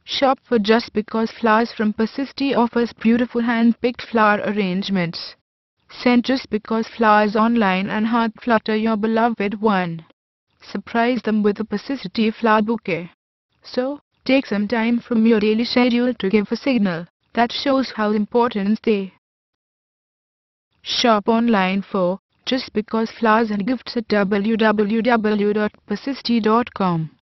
Shop for Just Because Flowers from Persisty offers beautiful hand-picked flower arrangements. Send Just Because Flowers online and heart flutter your beloved one. Surprise them with a Persisty flower bouquet. So, take some time from your daily schedule to give a signal that shows how important they. Shop online for Just Because Flowers and Gifts at www.persisty.com.